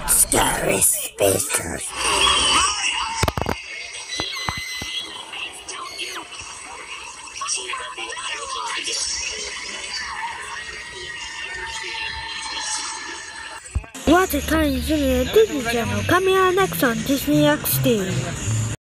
Scary speakers. Watch a tiny Disney Channel coming out next on Disney XD.